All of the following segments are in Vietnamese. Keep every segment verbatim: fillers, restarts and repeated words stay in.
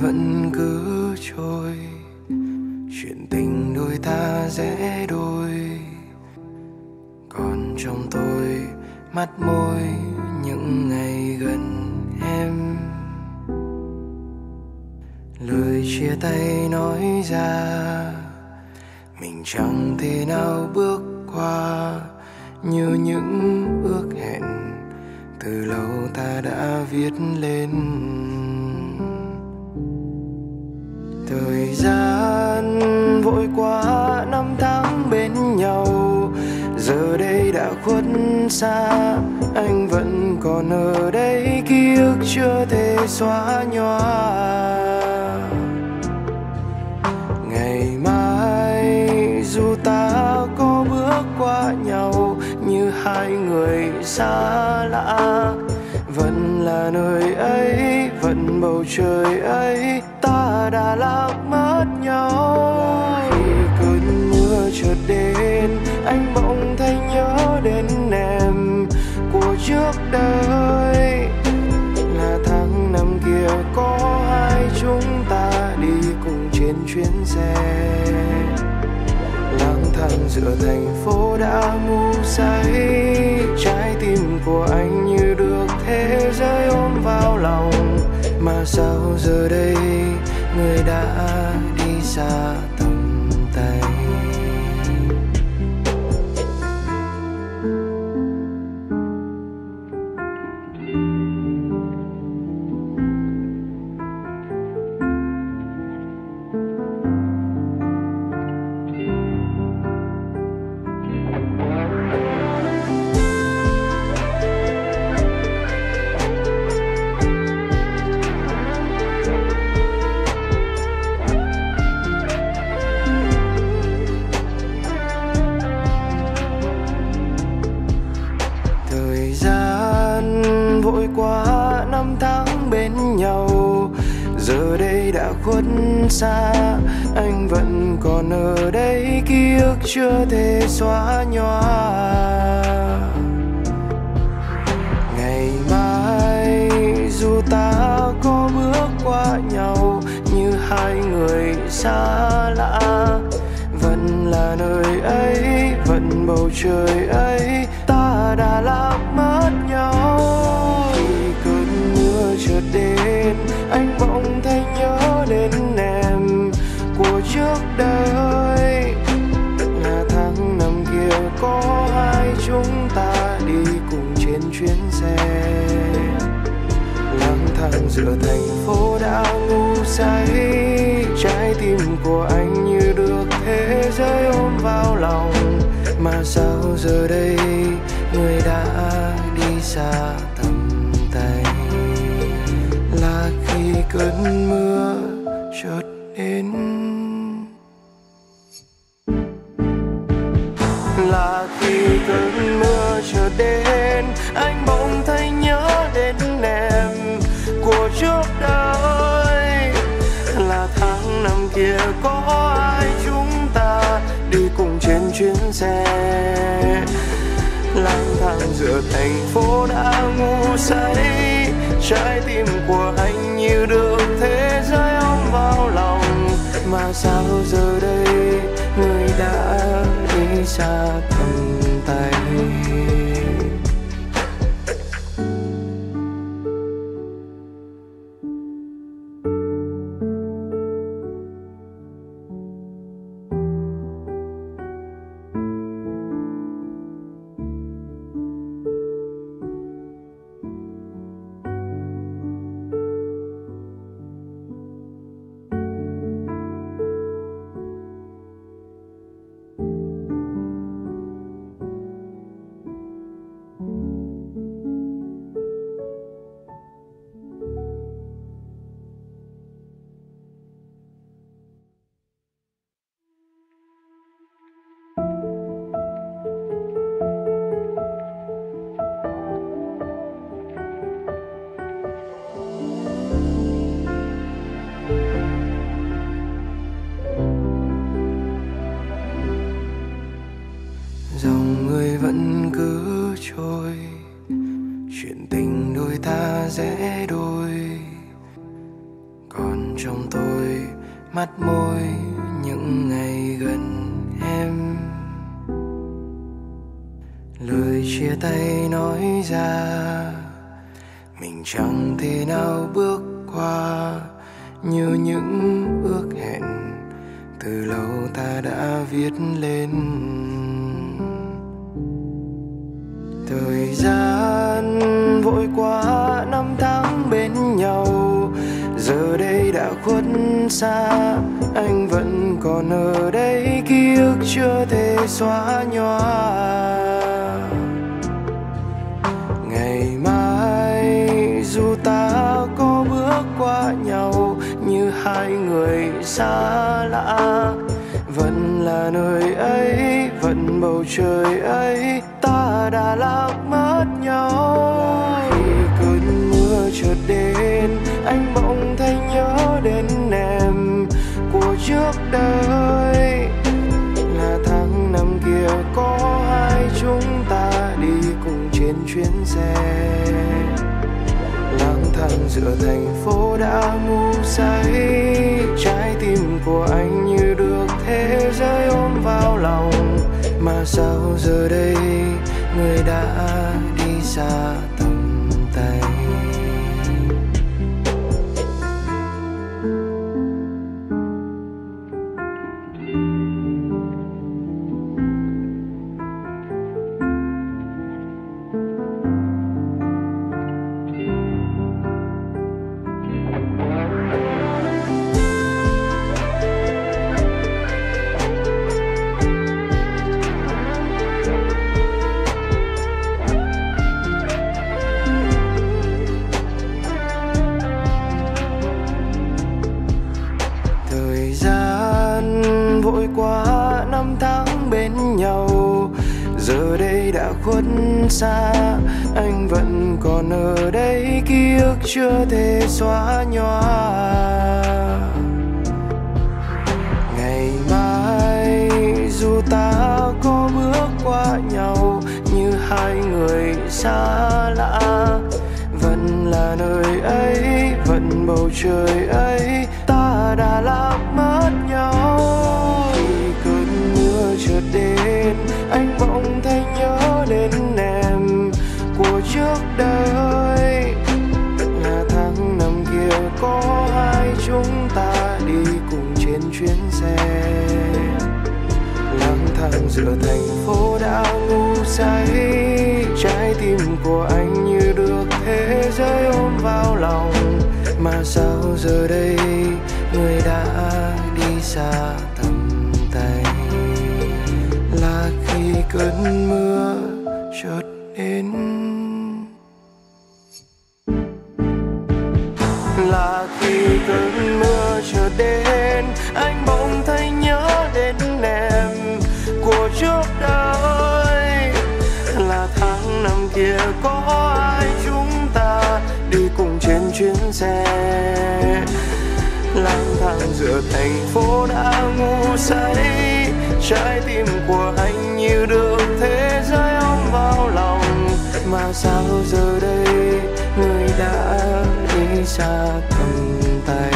vẫn cứ trôi, chuyện tình đôi ta rẽ đôi. Còn trong tôi mắt môi những ngày gần em, lời chia tay nói ra mình chẳng thể nào bước qua, như những ước hẹn từ lâu ta đã viết lên. Thời gian vội qua, năm tháng bên nhau giờ đây đã khuất xa. Anh vẫn còn ở đây, ký ức chưa thể xóa nhòa. Ngày mai dù ta có bước qua nhau như hai người xa lạ, vẫn là nơi ấy, vẫn bầu trời ấy, ta đã lạc mất nhau. Khi cơn mưa chợt đến, anh bỗng thấy nhớ đến em của trước đây. Là tháng năm kia có hai chúng ta đi cùng trên chuyến xe, lang thang giữa thành phố đã ngu say. Trái tim của anh như được thế giới ôm vào lòng, mà sao giờ đây người đã đi xa tầm tay. Vội qua, năm tháng bên nhau giờ đây đã khuất xa. Anh vẫn còn ở đây, ký ức chưa thể xóa nhòa. Ngày mai dù ta có bước qua nhau như hai người xa lạ, vẫn là nơi ấy, vẫn bầu trời ấy, ta đã lạc mất nhau. Chợt đến, anh bỗng thấy nhớ đến em của trước đây. Là tháng năm kia có hai chúng ta đi cùng trên chuyến xe, lang thang giữa thành phố đã ngu say. Trái tim của anh như được thế giới ôm vào lòng, mà sao giờ đây người đã đi xa tầm tay. Là khi cơn mưa chợt đến, là khi cơn mưa chợt đến, anh bỗng thấy nhớ đến em của trước đây. Là tháng năm kia có ai chúng ta đi cùng trên chuyến xe, lang thang giữa thành phố đã ngu say. Trái tim của anh như được thế giới ôm vào lòng, mà sao giờ đây người đã đi xa tầm tay. dòng người vẫn cứ trôi, chuyện tình đôi ta rẽ đôi. Còn trong tôi mắt môi những ngày gần em. Lời chia tay nói ra mình chẳng thể nào bước qua, như những ước hẹn từ lâu ta đã viết lên. Thời gian vội qua, năm tháng bên nhau giờ đây đã khuất xa. Anh vẫn còn ở đây, ký ức chưa thể xóa nhòa. Ngày mai dù ta có bước qua nhau như hai người xa lạ, vẫn là nơi ấy, vẫn bầu trời ấy, ta đã lạc mất nhau. Khi cơn mưa chợt đến, anh bỗng thấy nhớ đến em của trước đây. Là tháng năm kia có hai chúng ta đi cùng trên chuyến xe, lang thang giữa thành phố đã ngu say. Trái tim của anh như được thế giới ôm vào lòng, mà sao giờ đây người đã đi xa tầm tay. Vội qua, năm tháng bên nhau giờ đây đã khuất xa. Anh vẫn còn ở đây, ký ức chưa thể xóa nhòa. Ngày mai dù ta có bước qua nhau như hai người xa lạ, vẫn là nơi ấy, vẫn bầu trời ấy, ta đã lạc mất nhau. Chợt đến, anh bỗng thấy nhớ đến em của trước đây. Là tháng năm kia có hai chúng ta đi cùng trên chuyến xe, lang thang giữa thành phố đã ngu say. Trái tim của anh như được thế giới ôm vào lòng, mà sao giờ đây người đã đi xa tầm tay. Là khi cơn mưa chợt đến, là khi cơn mưa chợt đến, anh bỗng thấy nhớ đến em của trước đây. Là tháng năm kia có ai chúng ta đi cùng trên chuyến xe, lang thang giữa thành phố đã ngu say. Trái tim của anh như được thế giới ôm vào lòng, mà sao giờ đây người đã đi xa tầm tay.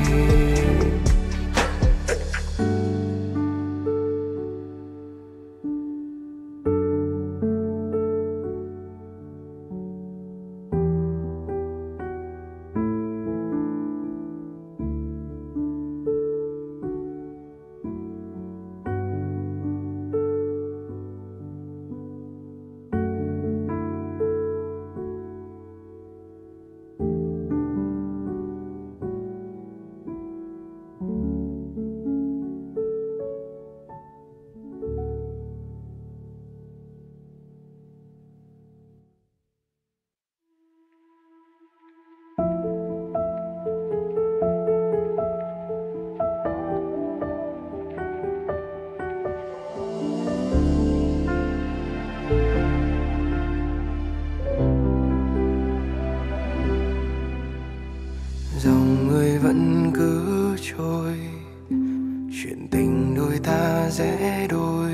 Dòng người vẫn cứ trôi, chuyện tình đôi ta rẽ đôi.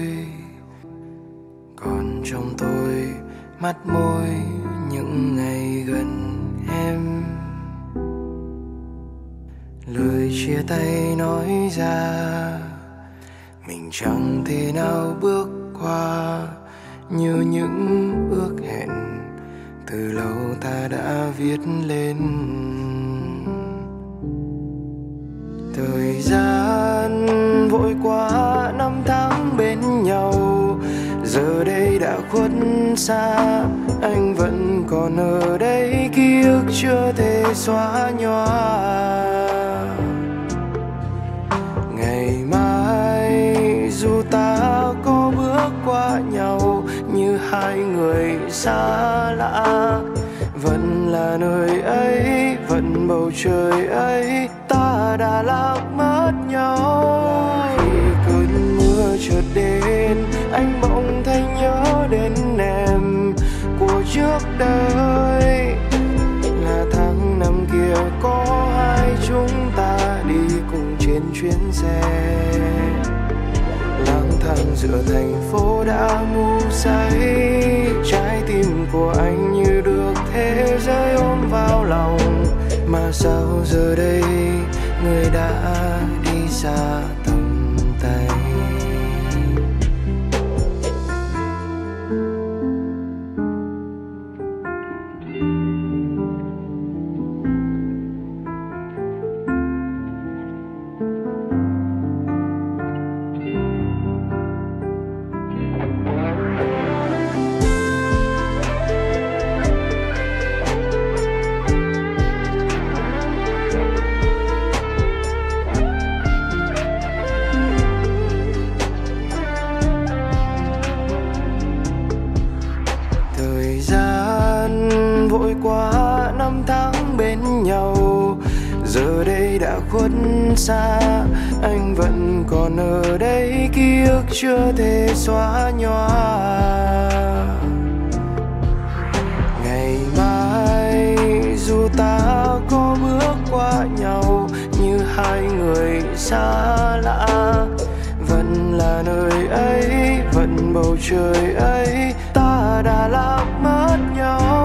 Còn trong tôi mắt môi những ngày gần em, lời chia tay nói ra, mình chẳng thể nào bước qua như những ước hẹn từ lâu ta đã viết lên. Thời gian vội qua, năm tháng bên nhau giờ đây đã khuất xa. Anh vẫn còn ở đây, ký ức chưa thể xóa nhòa. Ngày mai dù ta có bước qua nhau như hai người xa lạ, vẫn là nơi ấy, vẫn bầu trời ấy, ta đã lạc mất nhau. Khi cơn mưa chợt đến, anh bỗng thấy nhớ đến em của trước đây. Là tháng năm kia có hai chúng ta đi cùng trên chuyến xe, lang thang giữa thành phố đã ngu say. Trái tim của anh như được thế giới ôm vào lòng, mà sao giờ đây người đã đi xa tầm tay. Qua năm tháng bên nhau giờ đây đã khuất xa. Anh vẫn còn ở đây, ký ức chưa thể xóa nhòa. Ngày mai dù ta có bước qua nhau như hai người xa lạ, vẫn là nơi ấy, vẫn bầu trời ấy, ta đã lạc mất nhau.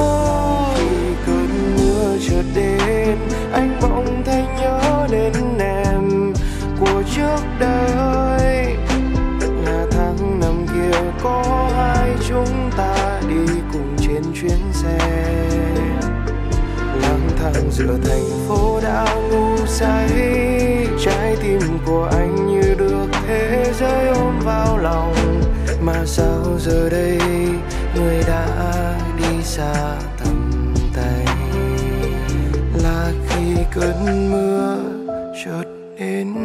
Chợt đến, anh bỗng thấy nhớ đến em của trước đây. Là tháng năm kia có hai chúng ta đi cùng trên chuyến xe, lang thang giữa thành phố đã ngu say. Trái tim của anh như được thế giới ôm vào lòng, mà sao giờ đây người đã đi xa tầm tay. Là khi cơn mưa chợt đến,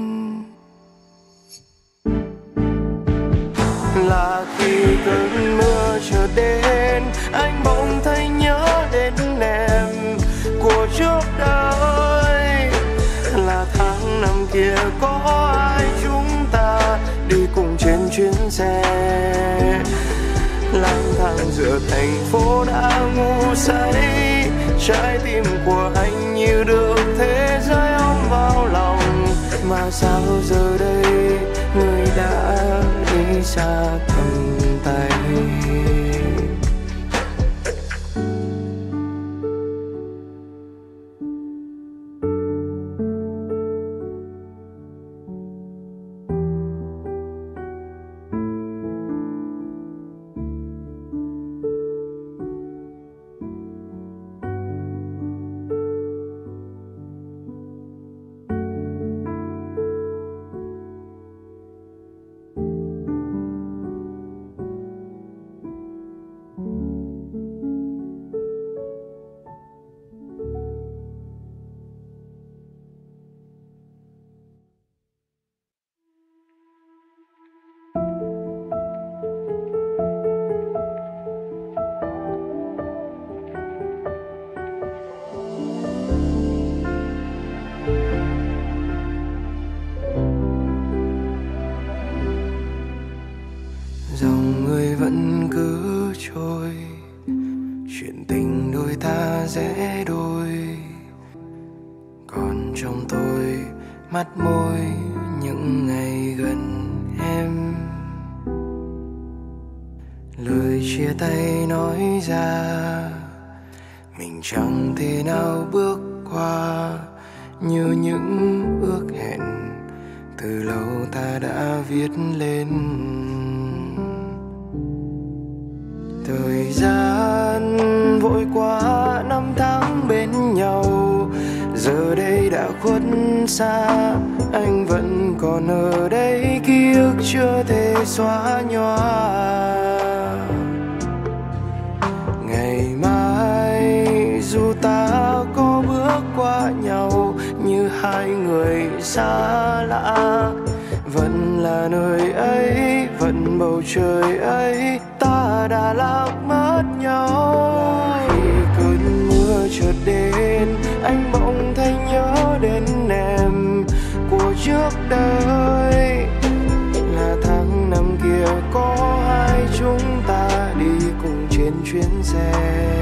là khi cơn mưa chợt đến, anh bỗng thấy nhớ đến em của trước đây. Là tháng năm kia có ai chúng ta đi cùng trên chuyến xe, lang thang giữa thành phố đã ngu say. Trái tim của anh như được thế giới ôm vào lòng, mà sao giờ đây người đã đi xa tầm tay. Dòng người vẫn cứ trôi, chuyện tình đôi ta rẽ đôi. Còn trong tôi mắt môi những ngày gần em, lời chia tay nói ra mình chẳng thể nào bước qua như những ước hẹn từ lâu ta đã viết lên. Thời gian vội qua, năm tháng bên nhau giờ đây đã khuất xa. Anh vẫn còn ở đây, ký ức chưa thể xóa nhòa. Ngày mai dù ta có bước qua nhau như hai người xa lạ, vẫn là nơi ấy, vẫn bầu trời ấy, ta đã lạc mất nhau. Khi cơn mưa chợt đến, anh bỗng thấy nhớ đến em của trước đây. Là tháng năm kia có hai chúng ta đi cùng trên chuyến xe,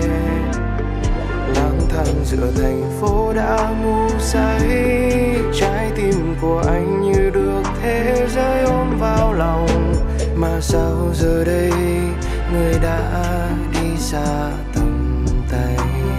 lang thang giữa thành phố đã ngu say. Trái tim của anh như được thế giới ôm vào lòng, mà sao giờ đây người đã đi xa tầm tay.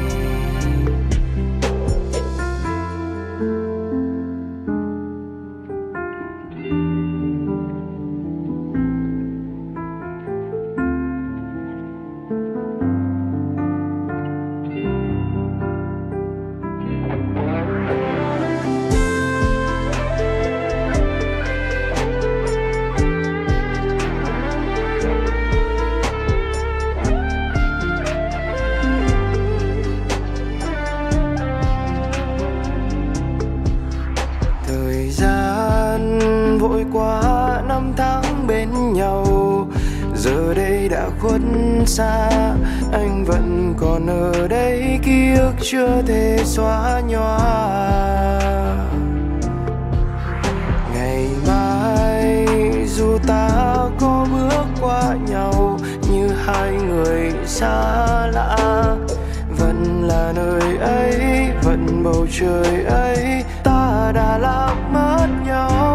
Qua năm tháng bên nhau giờ đây đã khuất xa. Anh vẫn còn ở đây, ký ức chưa thể xóa nhòa. Ngày mai dù ta có bước qua nhau như hai người xa lạ, vẫn là nơi ấy, vẫn bầu trời ấy, ta đã lạc mất nhau.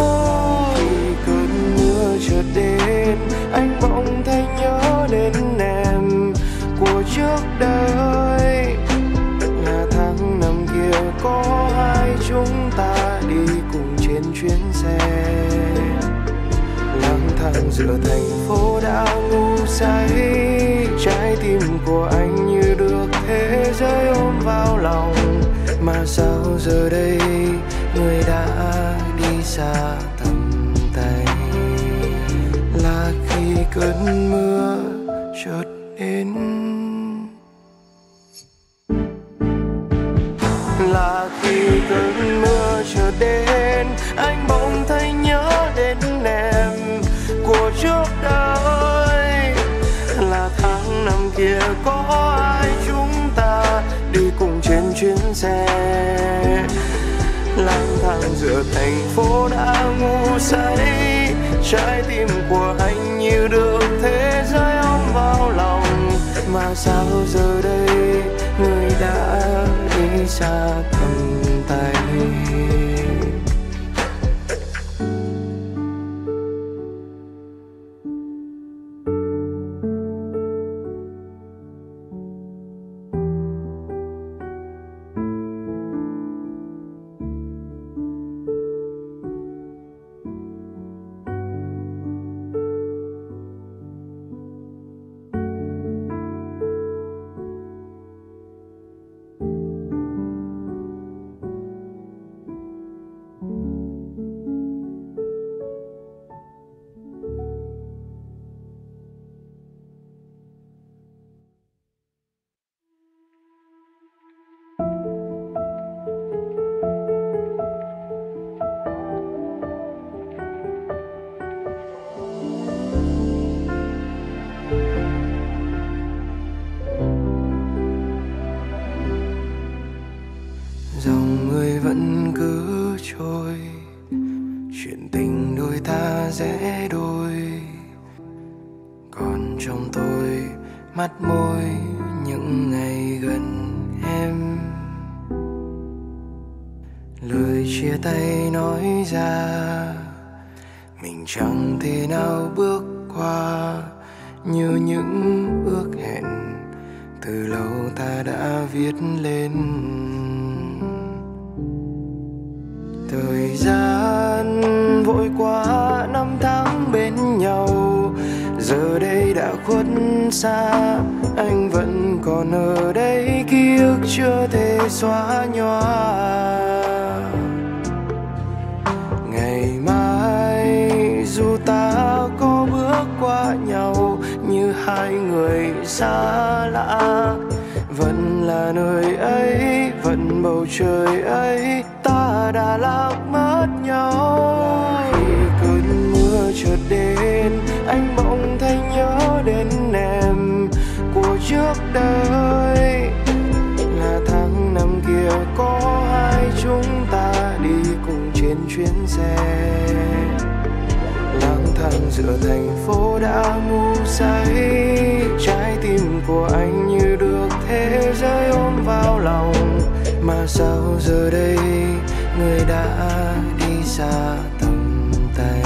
Chợt đến, anh bỗng thấy nhớ đến em của trước đây. Là tháng năm kia có hai chúng ta đi cùng trên chuyến xe, lang thang giữa thành phố đã ngu say. Trái tim của anh như được thế giới ôm vào lòng, mà sao giờ đây người đã đi xa tầm tay. Là khi cơn mưa chợt đến, là khi cơn mưa chợt đến, anh bỗng thấy nhớ đến em của trước đây. Là tháng năm kia có ai chúng ta đi cùng trên chuyến xe, lang thang giữa thành phố đã ngu say. Trái tim của anh như được thế giới ôm vào lòng, mà sao giờ đây người đã đi xa tầm tay. Dòng người vẫn cứ trôi, chuyện tình đôi ta rẽ đôi. Còn trong tôi mắt môi những ngày gần em, lời chia tay nói ra mình chẳng thể nào bước qua, như những ước hẹn từ lâu ta đã viết lên. Thời gian vội qua năm tháng bên nhau, giờ đây đã khuất xa. Anh vẫn còn ở đây, ký ức chưa thể xóa nhòa. Ngày mai dù ta có bước qua nhau như hai người xa lạ, vẫn là nơi ấy, vẫn bầu trời ấy, ta đã lạc mất nhau. Khi cơn mưa chợt đến, anh bỗng thấy nhớ đến em của trước đây. Là tháng năm kia có hai chúng ta đi cùng trên chuyến xe, lang thang giữa thành phố đã ngu say. Trái tim của anh như được thế giới ôm vào lòng, mà sao giờ đây người đã đi xa tầm tay.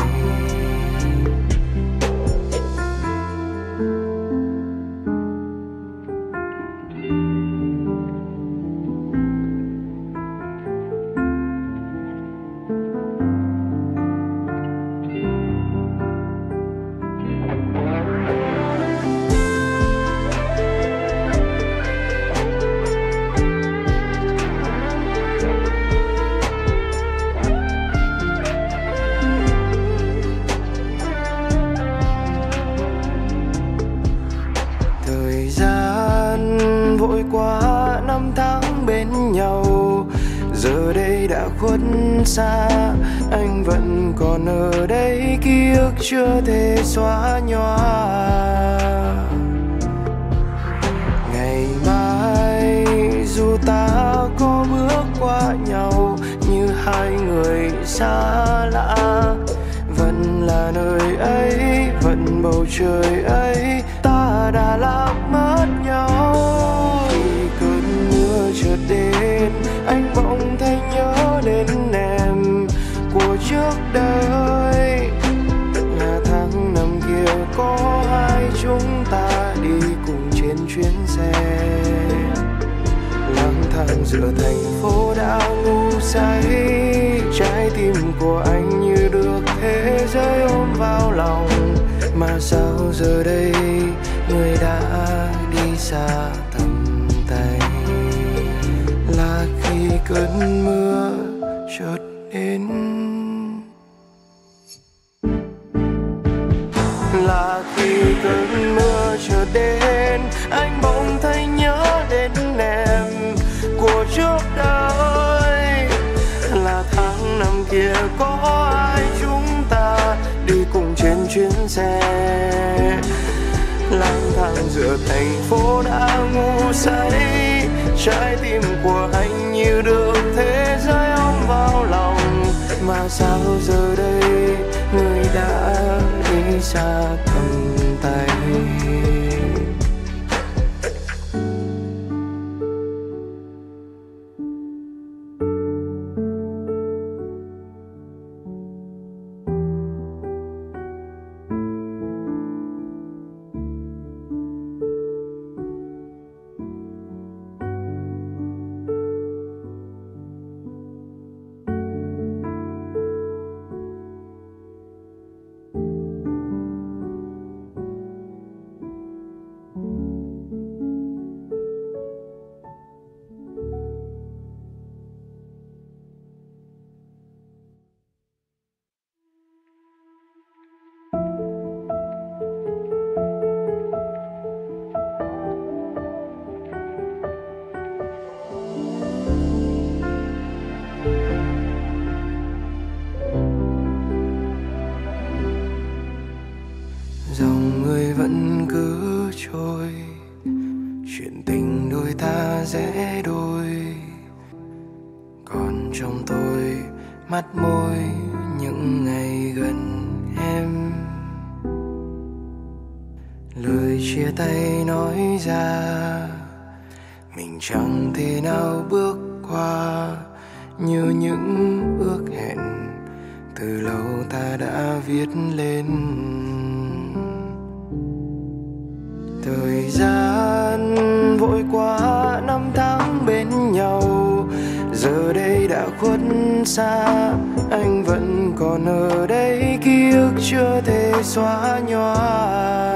Vội qua năm tháng bên nhau, giờ đây đã khuất xa. Anh vẫn còn ở đây, ký ức chưa thể xóa nhòa. Ngày mai dù ta có bước qua nhau như hai người xa lạ, vẫn là nơi ấy, vẫn bầu trời ấy, ta đã lạc mất nhau. Chợt đến, anh bỗng thấy nhớ đến em của trước đây. Là tháng năm kia có hai chúng ta đi cùng trên chuyến xe, lang thang giữa thành phố đã ngu say. Trái tim của anh như được thế giới ôm vào lòng, mà sao giờ đây người đã đi xa tầm tay. Là khi cơn mưa chợt đến, là khi cơn mưa chợt đến, anh bỗng thấy nhớ đến em của trước đây. Là tháng năm kia có ai chúng ta đi cùng trên chuyến xe, lang thang giữa thành phố đã ngu say. Trái tim của anh như được thế giới ôm vào lòng, mà sao giờ đây người đã đi xa tầm tay. Dòng người vẫn cứ trôi, chuyện tình đôi ta rẽ đôi. Còn trong tôi mắt môi những ngày gần em, lời chia tay nói ra mình chẳng thể nào bước qua, như những ước hẹn từ lâu ta đã viết lên. Thời gian vội qua năm tháng bên nhau, giờ đây đã khuất xa, anh vẫn còn ở đây, ký ức chưa thể xóa nhòa.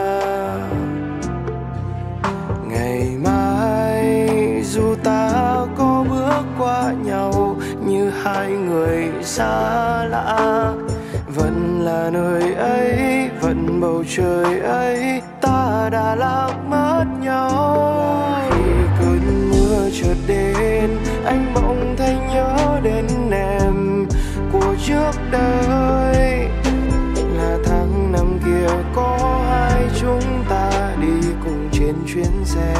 Ngày mai dù ta có bước qua nhau như hai người xa lạ, vẫn là nơi ấy, vẫn bầu trời ấy, ta đã lạc mất nhau. Khi cơn mưa chợt đến, anh bỗng thấy nhớ đến em của trước đây. Là tháng năm kia có hai chúng ta đi cùng trên chuyến xe,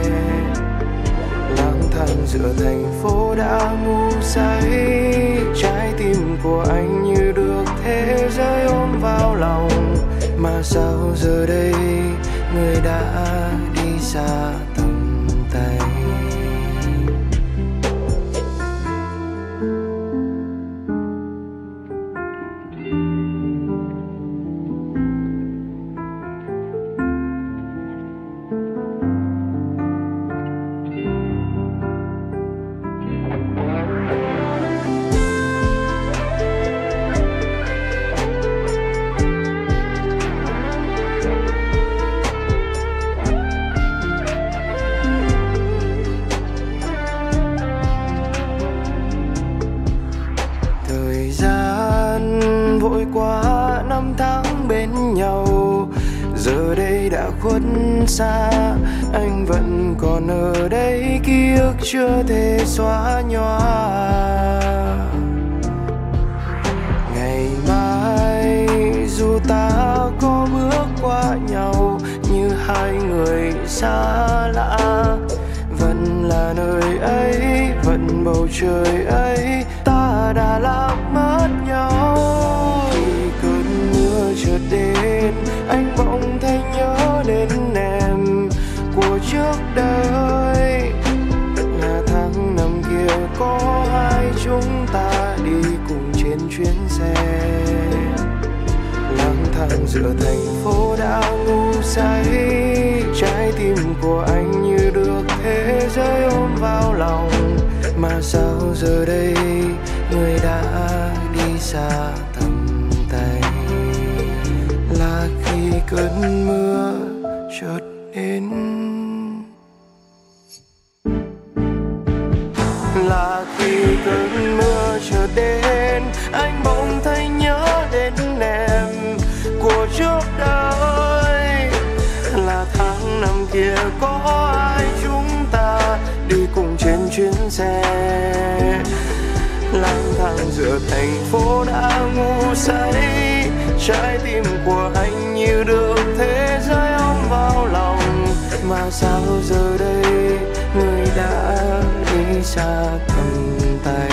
lang thang giữa thành phố đã ngu say. Trái tim của anh như được thế giới ôm vào lòng, mà sao giờ đây người đã đi xa tầm tay. Vội qua năm tháng bên nhau, giờ đây đã khuất xa, anh vẫn còn ở đây, ký ức chưa thể xóa nhòa. Ngày mai dù ta có bước qua nhau như hai người xa lạ, vẫn là nơi ấy, vẫn bầu trời ấy, ta đã lạc mất nhau. Chợt đến, anh bỗng thấy nhớ đến em của trước đây. Là tháng năm kia có hai chúng ta đi cùng trên chuyến xe, lang thang giữa thành phố đã ngu say. Trái tim của anh như được thế giới ôm vào lòng, mà sao giờ đây người đã đi xa tầm tay. Là khi cơn mưa chợt đến, là khi cơn mưa chợt đến, anh bỗng thấy nhớ đến em của trước đây. Là tháng năm kia có ai chúng ta đi cùng trên chuyến xe, lang thang giữa thành phố đã ngu say. Trái tim của anh như được thế giới ôm vào lòng, mà sao giờ đây người đã đi xa tầm tay.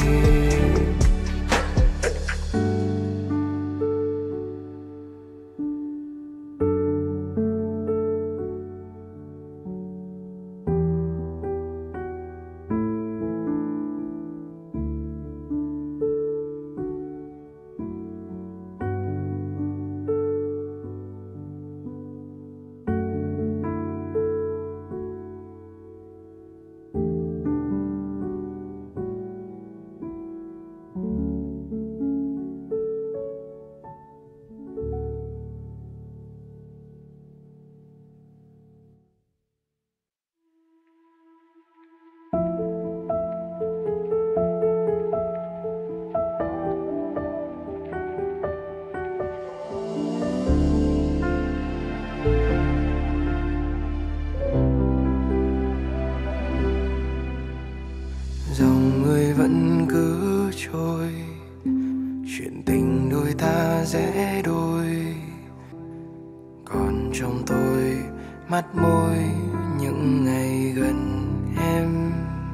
Dòng người vẫn cứ trôi, chuyện tình đôi ta rẽ đôi. Còn trong tôi mắt môi những ngày gần em,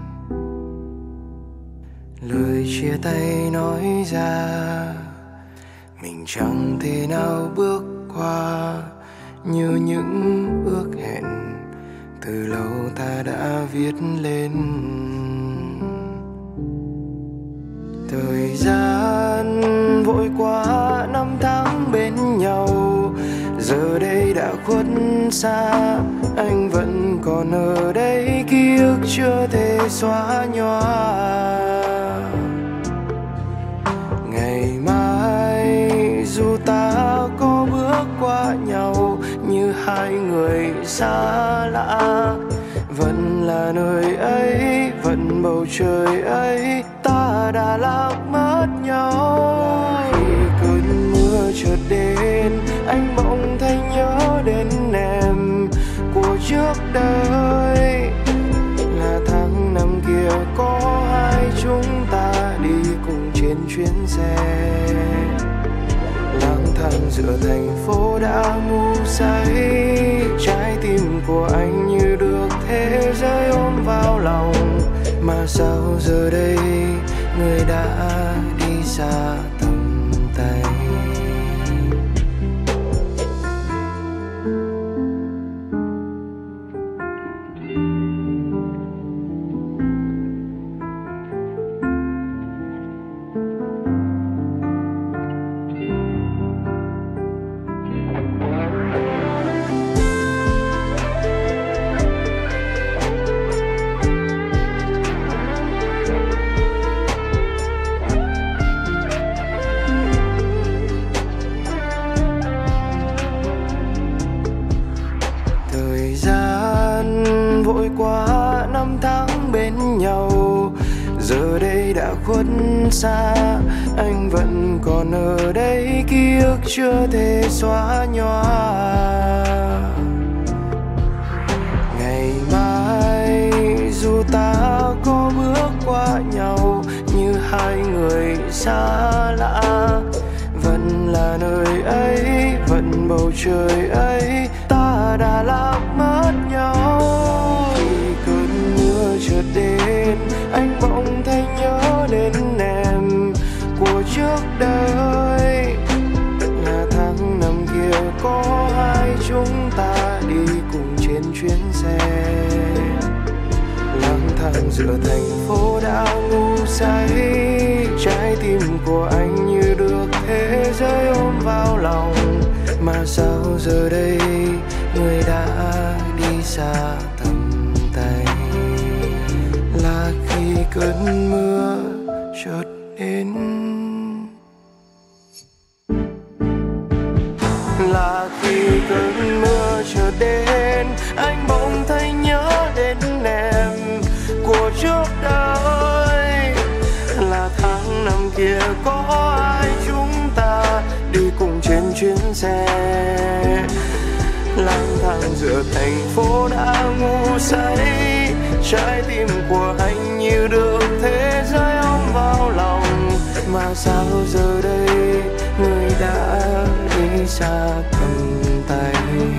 lời chia tay nói ra mình chẳng thể nào bước qua, như những ước hẹn từ lâu ta đã viết lên. Thời gian vội qua năm tháng bên nhau, giờ đây đã khuất xa, anh vẫn còn ở đây, ký ức chưa thể xóa nhòa. hai người xa lạ. Vẫn là nơi ấy, vẫn bầu trời ấy, ta đã lạc mất nhau. Khi cơn mưa chợt đến, anh bỗng thấy nhớ đến em của trước đây. Là tháng năm kia có hai chúng ta đi cùng trên chuyến xe. Lang thang giữa thành phố đã ngu say, trái tim của anh như được thế giới ôm vào lòng. Mà sao giờ đây người đã đi xa tầm tay. Qua năm tháng bên nhau, giờ đây đã khuất xa. Anh vẫn còn ở đây, ký ức chưa thể xóa nhòa. Ngày mai dù ta có bước qua nhau như hai người xa lạ, vẫn là nơi ấy, vẫn bầu trời ấy, ta đã lạc mất nhau. Chợt đến, anh bỗng thấy nhớ đến em của trước đây. Là tháng năm kia có hai chúng ta đi cùng trên chuyến xe. Lang thang giữa thành phố đã ngu say, trái tim của anh như được thế giới ôm vào lòng. Mà sao giờ đây người đã đi xa tầm tay. Là khi cơn mưa chợt đến, là khi cơn mưa chợt đến, anh bỗng thấy nhớ đến em của trước đây. Là tháng năm kia có ai chúng ta đi cùng trên chuyến xe. Lang thang giữa thành phố đã ngu say, trái tim của anh như được thế giới ôm vào lòng. Mà sao giờ đây người đã đi xa tầm tay.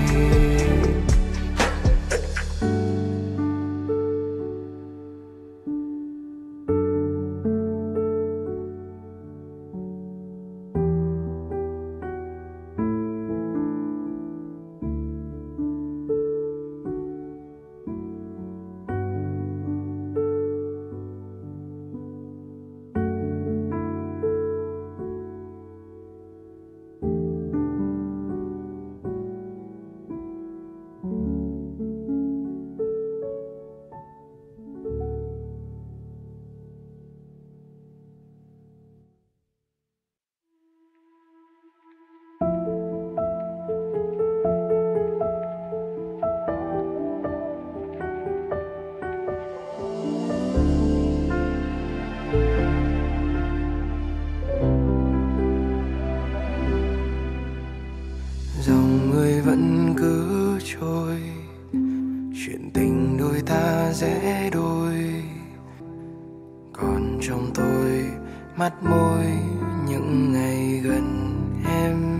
Dòng người vẫn cứ trôi, chuyện tình đôi ta rẽ đôi. Còn trong tôi mắt môi những ngày gần em.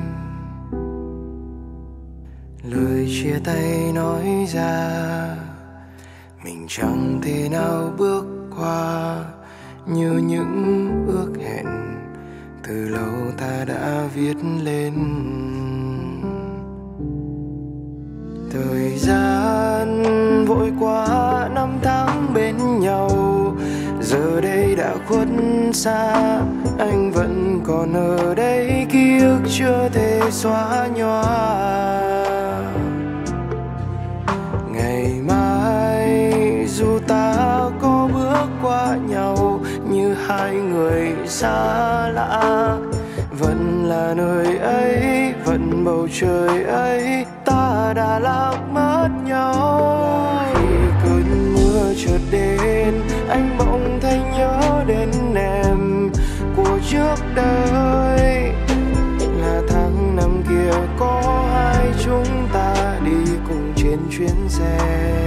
Lời chia tay nói ra mình chẳng thể nào bước qua, như những ước hẹn từ lâu ta đã viết lên. Thời gian vội qua, năm tháng bên nhau, giờ đây đã khuất xa. Anh vẫn còn ở đây, ký ức chưa thể xóa nhòa. Ngày mai dù ta có bước qua nhau như hai người xa lạ, vẫn là nơi ấy, vẫn bầu trời ấy, ta ta đã lạc mất nhau. Khi cơn mưa chợt đến, anh bỗng thấy nhớ đến em của trước đây. Là tháng năm kia có hai chúng ta đi cùng trên chuyến xe,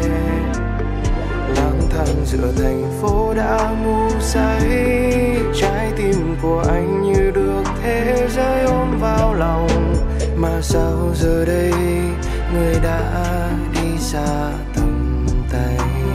lang thang giữa thành phố đã ngu say. Trái tim của anh như được thế giới ôm vào lòng, mà sao giờ đây người đã đi xa tầm tay.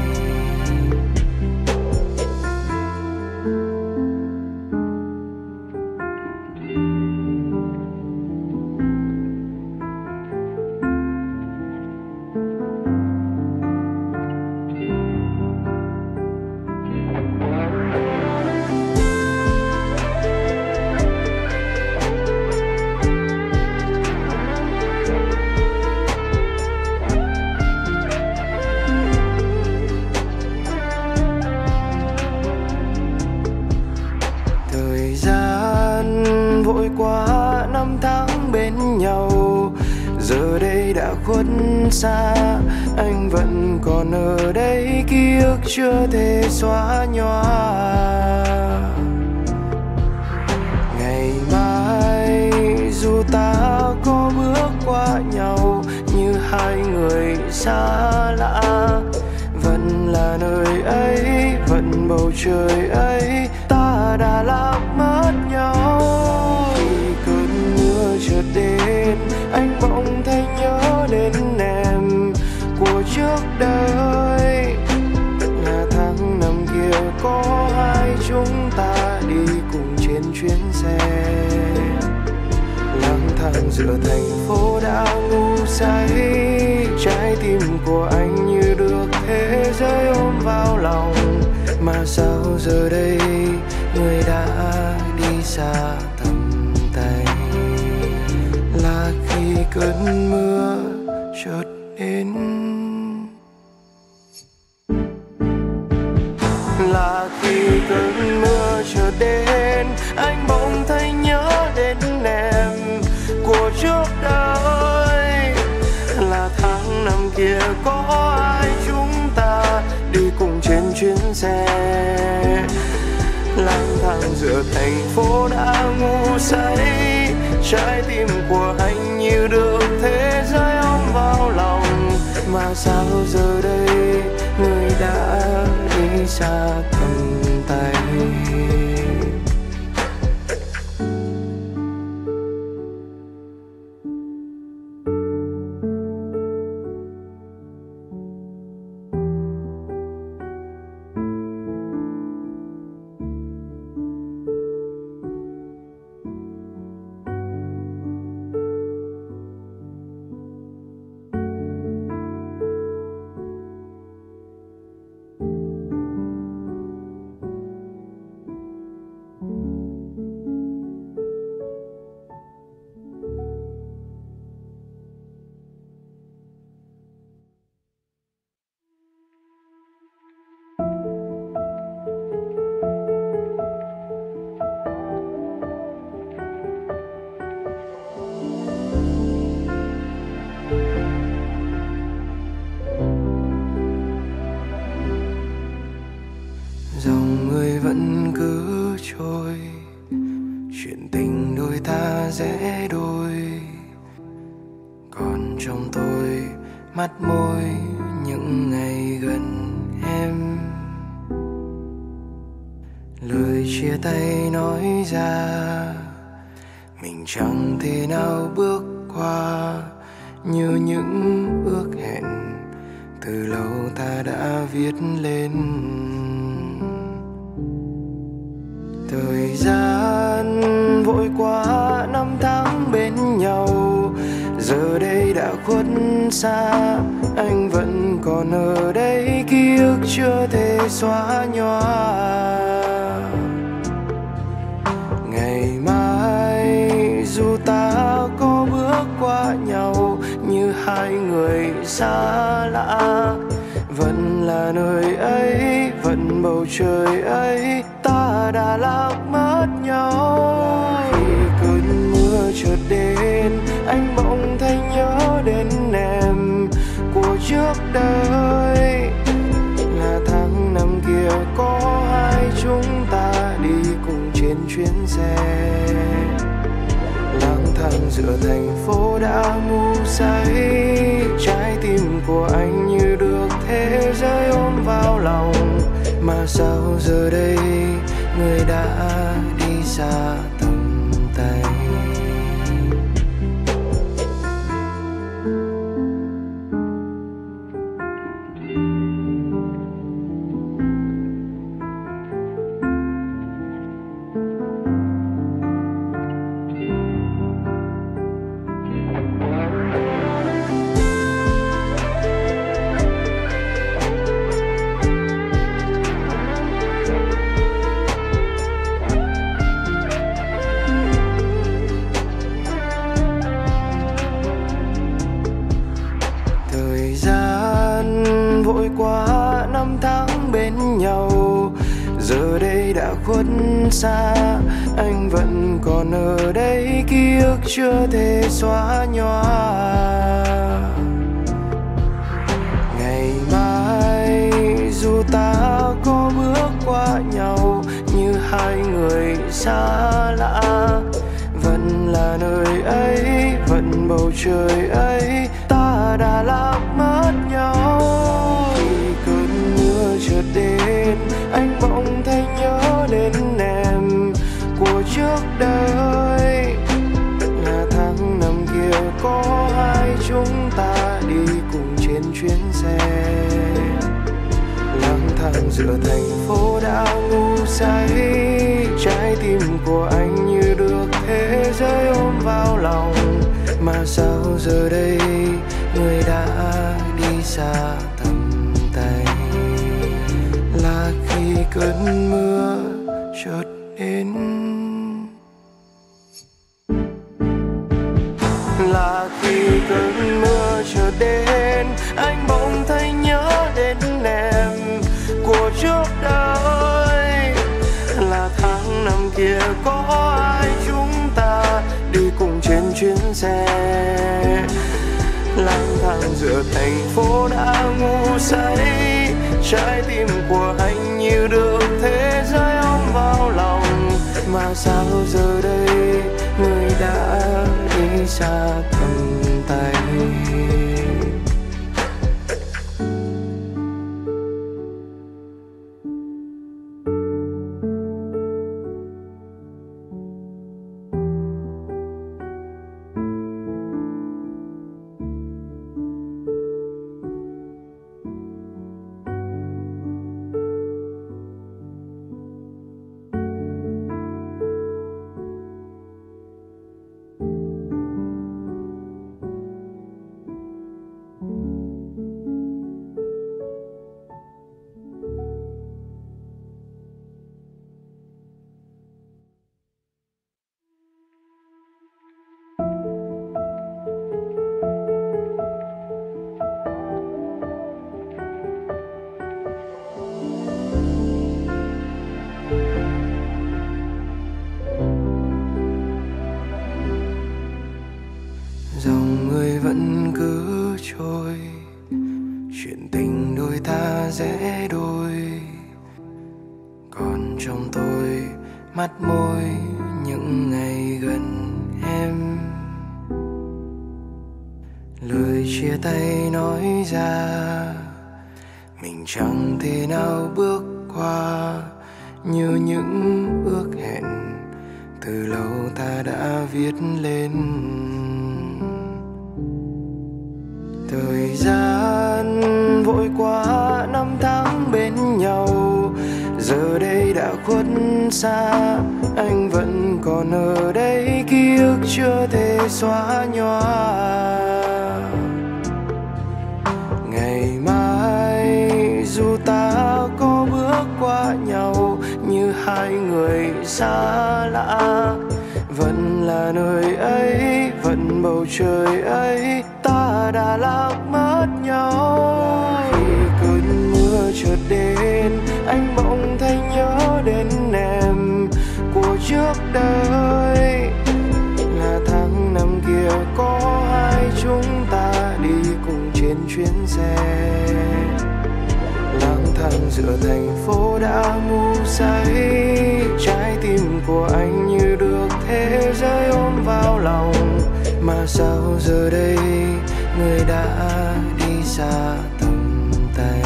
Vội qua năm tháng bên nhau, giờ đây đã khuất xa. Anh vẫn còn ở đây, ký ức chưa thể xóa nhòa. Ngày mai dù ta có bước qua nhau như hai người xa lạ, vẫn là nơi ấy, vẫn bầu trời ấy, ta đã lạc mất nhau. Chợt đến, anh bỗng thấy nhớ đến em của trước đây. Là tháng năm kia có hai chúng ta đi cùng trên chuyến xe, lang thang giữa thành phố đã ngu say. Trái tim của anh như được thế giới ôm vào lòng, mà sao giờ đây người đã đi xa tầm tay. Là khi cơn mưa chợt đến, là khi cơn mưa chợt đến, anh bỗng thấy nhớ đến em của trước đây. Là tháng năm kia có ai chúng ta đi cùng trên chuyến xe, lang thang giữa thành phố đã ngu say. Trái tim của anh như được thế giới ôm vào lòng, mà sao giờ đây người đã đi xa tầm tay. Dòng người vẫn cứ trôi, chuyện tình đôi ta rẽ đôi. Còn trong tôi mắt môi những ngày gần em, lời chia tay nói ra mình chẳng thể nào bước qua, như những ước hẹn từ lâu ta đã viết lên. Thời gian vội qua năm tháng bên nhau, giờ đây đã khuất xa. Anh vẫn còn ở đây, ký ức chưa thể xóa nhòa. Ngày mai dù ta có bước qua nhau như hai người xa lạ, vẫn là nơi ấy, vẫn bầu trời ấy, ta đã lạc mất nhau. Khi cơn mưa chợt đến, anh bỗng thấy nhớ đến em trước đây. Là tháng năm kia có hai chúng ta đi cùng trên chuyến xe, lang thang giữa thành phố đã ngu say. Trái tim của anh như được thế giới ôm vào lòng, mà sao giờ đây người đã đi xa tầm tay. Vội qua năm tháng bên nhau, giờ đây đã khuất xa. Anh vẫn còn ở đây, ký ức chưa thể xóa nhòa. Ngày mai dù ta có bước qua nhau như hai người xa lạ, vẫn là nơi ấy, vẫn bầu trời ấy, ta đã lạc mất nhau. Chợt đến anh bỗng thấy nhớ đến em của trước đây. Là tháng năm kia có hai chúng ta đi cùng trên chuyến xe, lang thang giữa thành phố đã ngu say. Trái tim của anh như được thế giới ôm vào lòng, mà sao giờ đây người đã đi xa tầm tay. Là khi cơn mưa chợt đến, là khi cơn mưa chợt đến, anh bỗng thấy nhớ đến em của trước đây. Là tháng năm kia có ai chúng ta đi cùng trên chuyến xe, lang thang giữa thành phố đã ngu say. Trái tim của anh như được thế giới ôm vào lòng, mà sao giờ đây người đã đi xa tầm tay. Dòng người vẫn cứ trôi, chuyện tình đôi ta rẽ đôi. Còn trong tôi mắt môi những ngày gần em, lời chia tay nói ra mình chẳng thể nào bước qua, như những ước hẹn từ lâu ta đã viết lên. Thời gian vội qua năm tháng bên nhau, giờ đây đã khuất xa. Anh vẫn còn ở đây, ký ức chưa thể xóa nhòa. Ngày mai dù ta có bước qua nhau như hai người xa lạ, vẫn là nơi ấy, vẫn bầu trời ấy, ta đã lạc mất nhau. Khi cơn mưa chợt đến, anh bỗng thấy nhớ đến em của trước đây. Là tháng năm kia có hai chúng ta đi cùng trên chuyến xe, giữa thành phố đã ngu say. Trái tim của anh như được thế giới ôm vào lòng, mà sao giờ đây người đã đi xa tầm tay.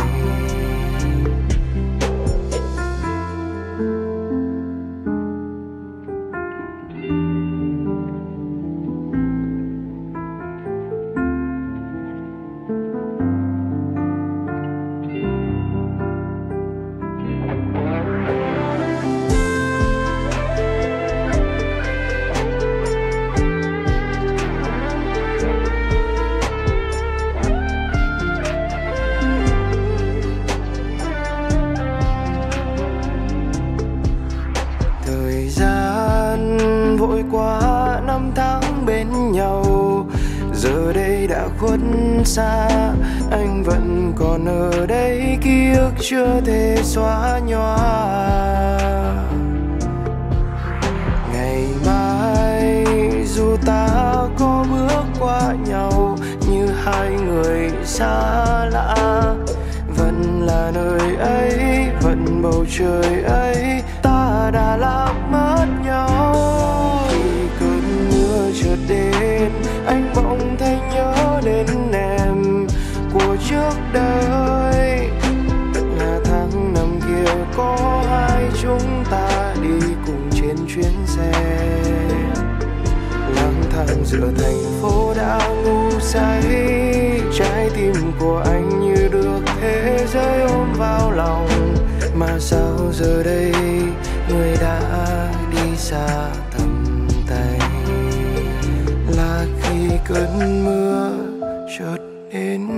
Vội qua năm tháng bên nhau, giờ đây đã khuất xa. Anh vẫn còn ở đây, ký ức chưa thể xóa nhòa. Ngày mai dù ta có bước qua nhau như hai người xa lạ, vẫn là nơi ấy, vẫn bầu trời ấy, ta đã lạc mất nhau. Chợt đến anh bỗng thấy nhớ đến em của trước đây, là tháng năm kia có hai chúng ta đi cùng trên chuyến xe. Lang thang giữa thành phố đã ngu say, trái tim của anh như được thế giới ôm vào lòng, mà sao giờ đây người đã đi xa tầm tay. Là khi cơn mưa chợt đến,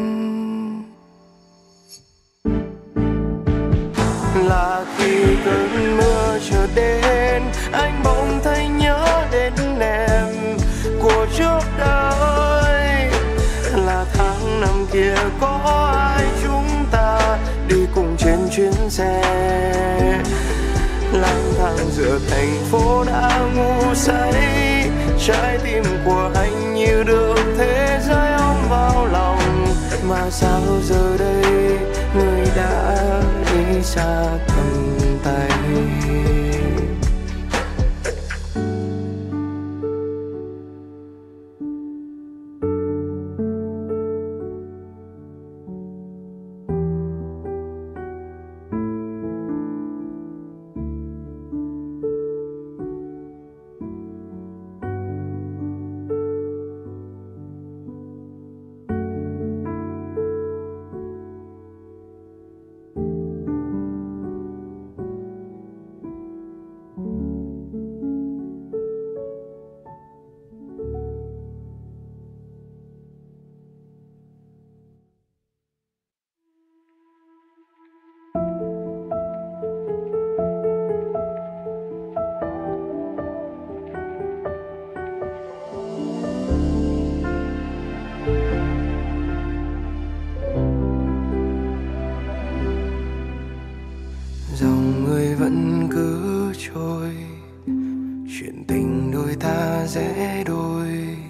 là khi cơn mưa chợt đến, anh bỗng thấy nhớ đến em của trước đây, là tháng năm kia có ai chúng ta đi cùng trên chuyến xe. Lang thang giữa thành phố đã ngu say, trái tim của anh như được thế giới ôm vào lòng, mà sao giờ đây người đã đi xa tầm tay. Dòng người vẫn cứ trôi, chuyện tình đôi ta rẽ đôi,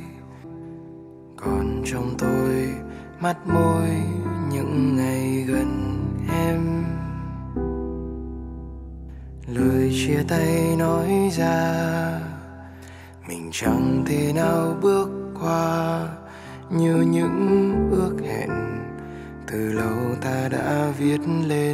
còn trong tôi mắt môi những ngày gần em. Lời chia tay nói ra mình chẳng thể nào bước qua, như những ước hẹn từ lâu ta đã viết lên.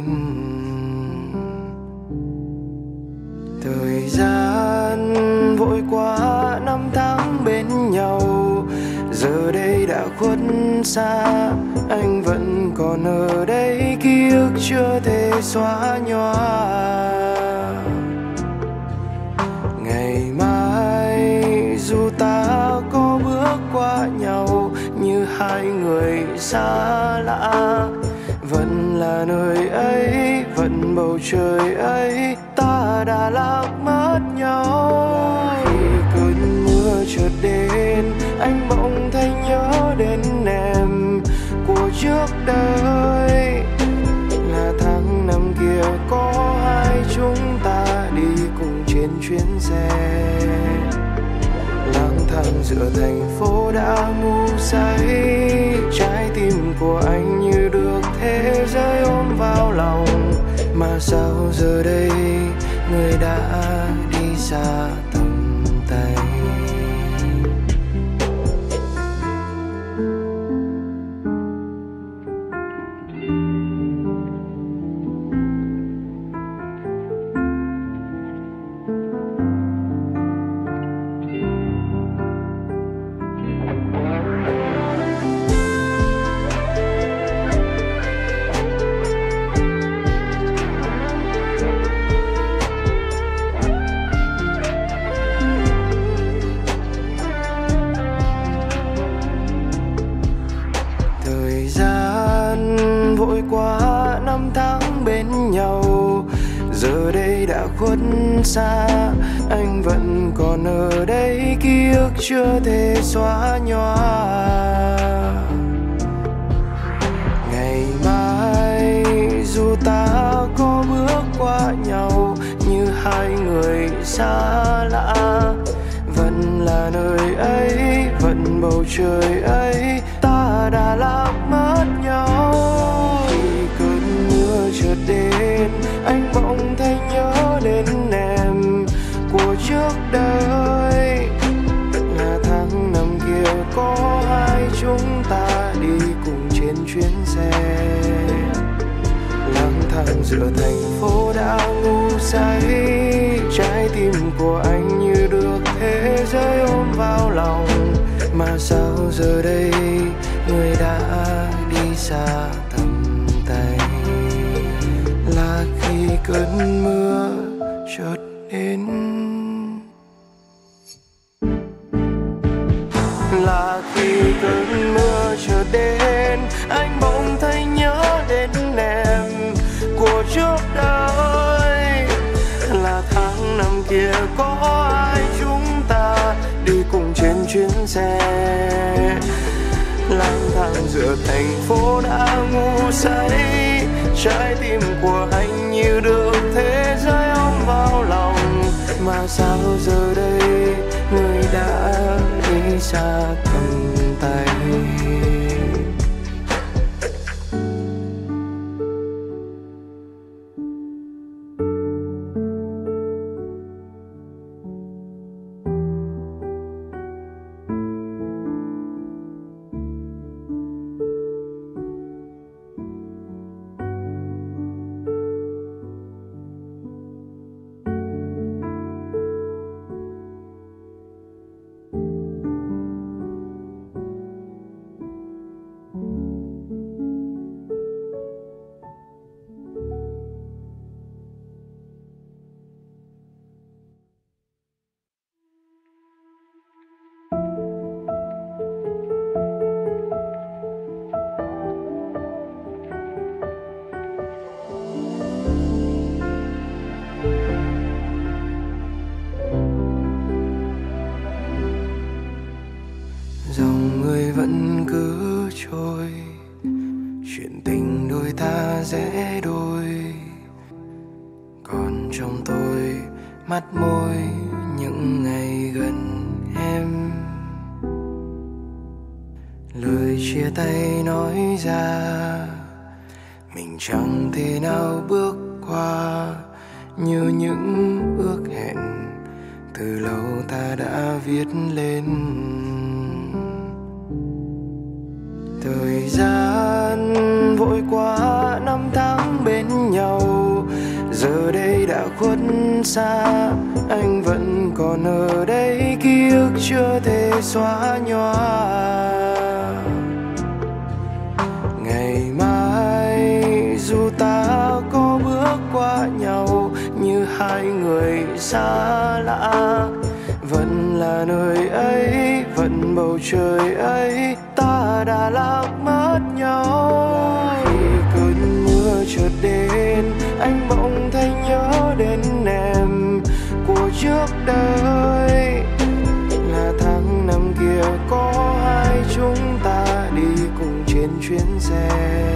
Thời gian vội qua năm tháng bên nhau, giờ đây đã khuất xa. Anh vẫn còn ở đây, ký ức chưa thể xóa nhòa. Ngày mai dù ta có bước qua nhau như hai người xa lạ, vẫn là nơi ấy, vẫn bầu trời ấy, ta đã lạc mất nhau. Khi cơn mưa chợt đến, anh bỗng thấy nhớ đến em của trước đây, là tháng năm kia có hai chúng ta đi cùng trên chuyến xe. Lang thang giữa thành phố đã ngu say, trái tim của anh như được thế giới ôm vào lòng, mà sao giờ đây người đã đi xa tầm tay. Vội qua năm tháng bên nhau, giờ đây đã khuất xa. Anh vẫn còn ở đây, ký ức chưa thể xóa nhòa. Ngày mai dù ta có bước qua nhau như hai người xa lạ, vẫn là nơi ấy, vẫn bầu trời ấy, ta đã lạc mất nhau. Chợt đến anh bỗng thấy nhớ đến em của trước đây, là tháng năm kia có hai chúng ta đi cùng trên chuyến xe. Lang thang giữa thành phố đã ngu say, trái tim của anh như được thế giới ôm vào lòng. Mà sao giờ đây người đã đi xa tầm tay, là khi cơn mưa chợt đến, là khi cơn mưa chợt đến, anh bỗng thấy nhớ đến em của trước đây, là tháng năm kia có ai chúng ta đi cùng trên chuyến xe. Lang thang giữa thành phố đã ngu say, trái tim của anh như được thế giới ôm vào lòng. Mà sao giờ đây người đã đi xa tầm tay. Dòng người vẫn cứ trôi, chuyện tình đôi ta rẽ đôi. Còn trong tôi mắt môi những ngày gần em, lời chia tay nói ra mình chẳng thể nào bước qua, như những ước hẹn từ lâu ta đã viết lên. Thời gian vội qua năm tháng bên nhau, giờ đây đã khuất xa. Anh vẫn còn ở đây, ký ức chưa thể xóa nhòa. Ngày mai dù ta có bước qua nhau như hai người xa lạ, vẫn là nơi ấy, vẫn bầu trời ấy, ta đã lạc mất nhau. Khi cơn mưa chợt đến, anh bỗng thấy nhớ đến em của trước đây, là tháng năm kia có hai chúng ta đi cùng trên chuyến xe.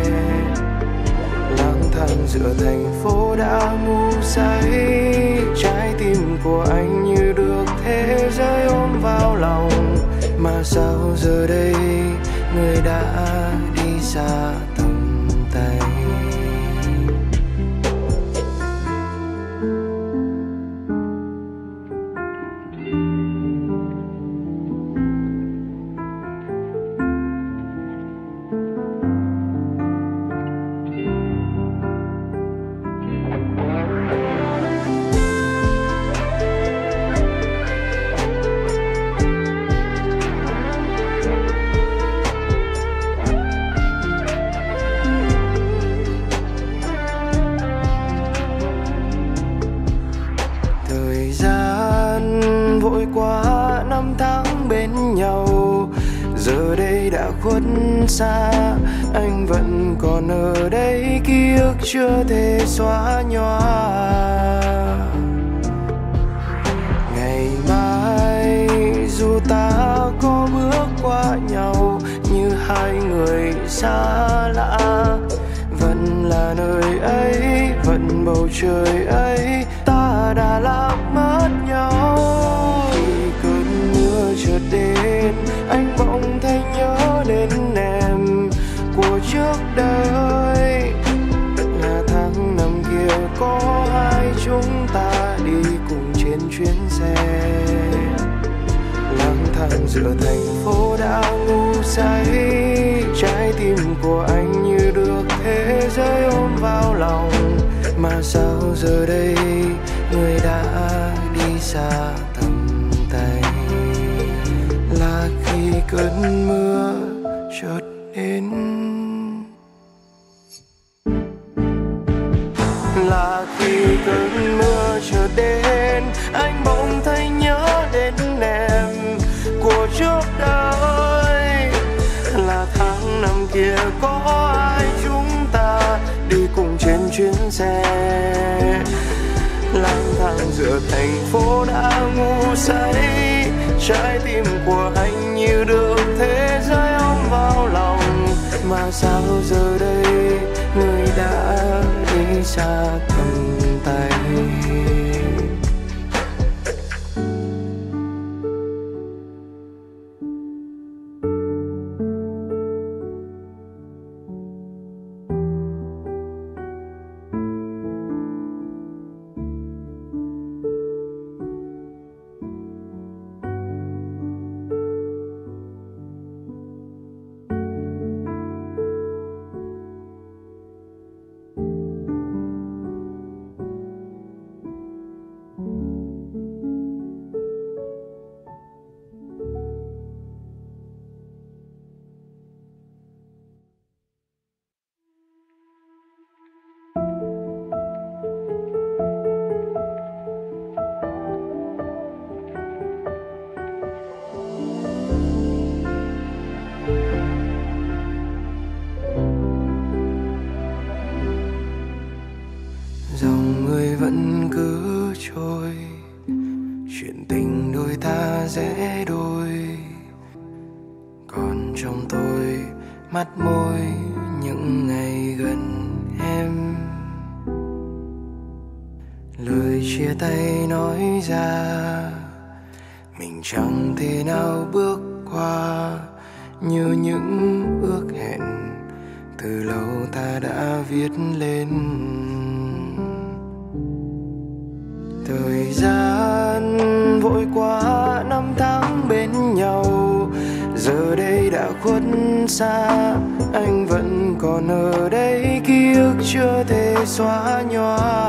Lang thang giữa thành phố đã ngu say, trái tim của anh như được thế giới ôm vào lòng. Mà sao giờ đây người đã đi xa tầm tay. vội qua năm tháng bên nhau, giờ đây đã khuất xa. Anh vẫn còn ở đây, ký ức chưa thể xóa nhòa. Ngày mai dù ta có bước qua nhau như hai người xa lạ, vẫn là nơi ấy, vẫn bầu trời ấy, ta đã lạc mất nhau. Khi cơn mưa chợt đến, anh bỗng thấy nhớ đến em của trước đây. Là tháng năm kia có hai chúng ta đi cùng trên chuyến xe, lang thang giữa thành phố đã ngu say. Trái tim của anh như được thế giới ôm vào lòng, mà sao giờ đây người đã đi xa tầm tay. Là khi cơn mưa chợt đến, là khi cơn mưa chợt đến, anh bỗng thấy nhớ đến em của trước đây. Là tháng năm kia có ai chúng ta đi cùng trên chuyến xe, lang thang giữa thành phố đã ngu say. Trái tim của anh như được thế giới ôm vào lòng, mà sao giờ đây người đã đi xa tầm tay. Dòng người vẫn cứ trôi, chuyện tình đôi ta rẽ đôi. Còn trong tôi mắt môi những ngày gần em, lời chia tay nói ra mình chẳng thể nào bước qua, như những ước hẹn từ lâu ta đã viết lên. Thời gian vội qua năm tháng bên nhau, giờ đây đã khuất xa. Anh vẫn còn ở đây, ký ức chưa thể xóa nhòa.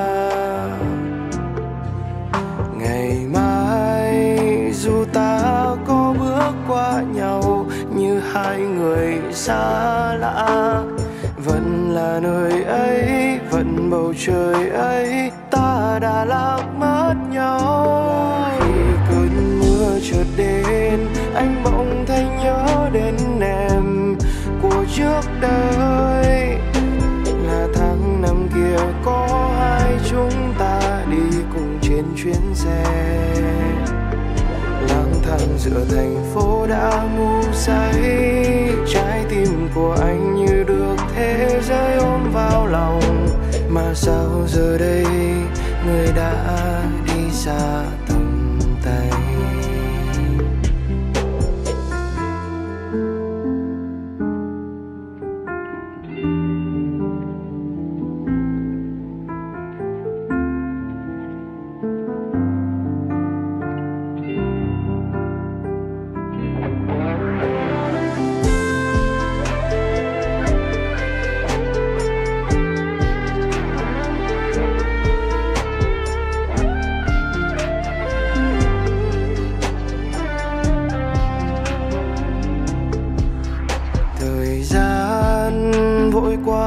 Ngày mai dù ta có bước qua nhau như hai người xa lạ, vẫn là nơi ấy, vẫn bầu trời ấy, ta đã lạc mất nhau. Khi cơn mưa chợt đến, anh bỗng thấy nhớ đến em của trước đây. Là tháng năm kia có hai chúng ta đi cùng trên chuyến xe, lang thang giữa thành phố đã ngu say. Trái tim của anh như được thế giới ôm vào lòng, mà sao giờ đây người đã đi xa tầm tay.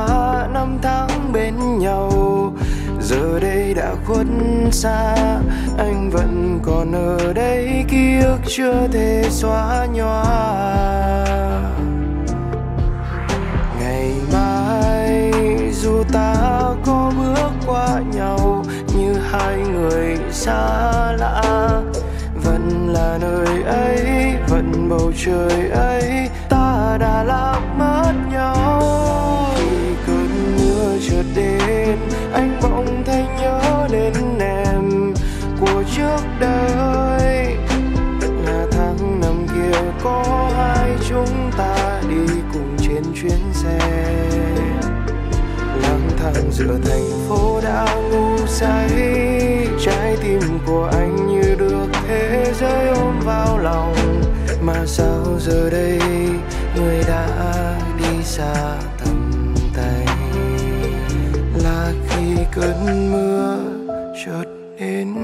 Giờ đây đã khuất xa, anh vẫn còn ở đây, ký ức chưa thể xóa nhòa. Ngày mai dù ta có bước qua nhau như hai người xa lạ, vẫn là nơi ấy, vẫn bầu trời ấy, ta đã lạc mất nhau. Khi cơn mưa chợt đến, anh bỗng thấy nhớ đến em của trước đây. Là tháng năm kia có hai chúng ta đi cùng trên chuyến xe, lang thang giữa thành phố đã ngu say. Trái tim của anh như được thế giới ôm vào lòng, mà sao giờ đây người đã đi xa tầm tay. Là khi cơn mưa chợt đến,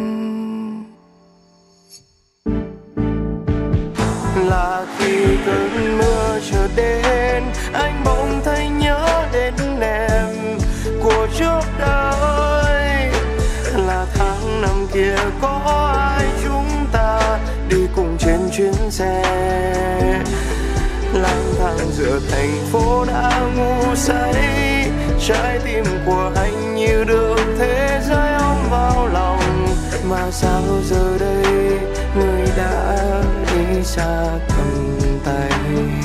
là khi cơn mưa chợt đến, anh bỗng thấy nhớ đến em của trước đây. Là tháng năm kia có ai chúng ta đi cùng trên chuyến xe, lang thang giữa thành phố đã ngu say. Trái tim của anh như được thế giới ôm vào lòng, mà sao giờ đây người đã đi xa tầm tay.